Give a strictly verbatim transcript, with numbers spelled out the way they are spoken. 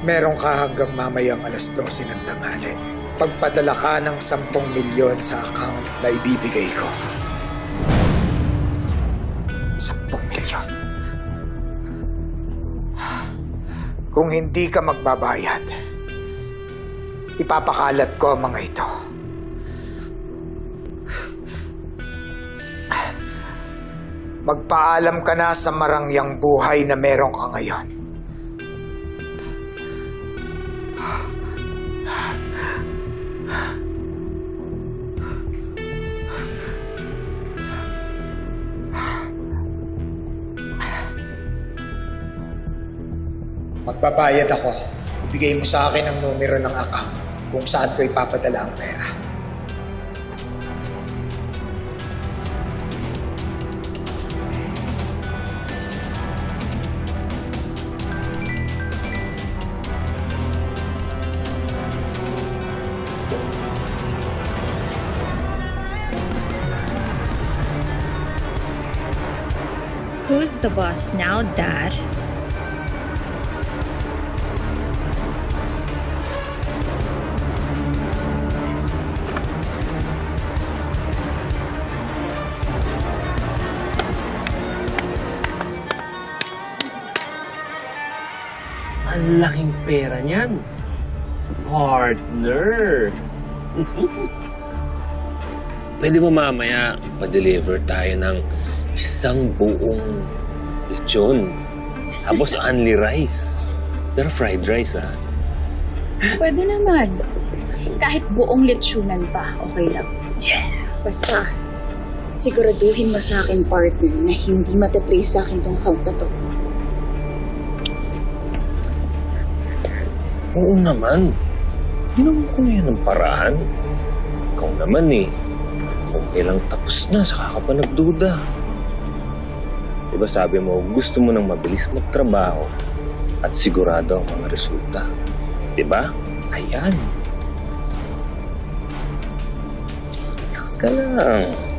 Meron ka hanggang mamayang alas dose ng tanghali. Pagpadala ka ng sampung milyon sa account na ibibigay ko. Sampung milyon. Kung hindi ka magbabayad, ipapakalat ko ang mga ito. Magpaalam ka na sa marangyang buhay na meron ka ngayon. Magbabayad ako. Ibigay mo sa akin ang numero ng account kung saan ko ipapadala ang pera. Who's the boss now, Dad? Ang laking pera niyan. Partner. Pwede mo mamaya pa-deliver tayo ng isang buong lechon. Tapos only rice. Pero fried rice, ha? Pwede naman. Kahit buong lechonan pa, okay lang. Yeah! Basta, siguraduhin mo sa akin, partner, na hindi matatrace sa akin tong account na to. Oo naman. Ginawa ko na yan ng paraan. Ikaw naman eh. Kung kailang tapos na, saka ka pa nagduda. Diba sabi mo, gusto mo nang mabilis magtrabaho at sigurado ang mga resulta. Diba? Ayan. Relax ka lang.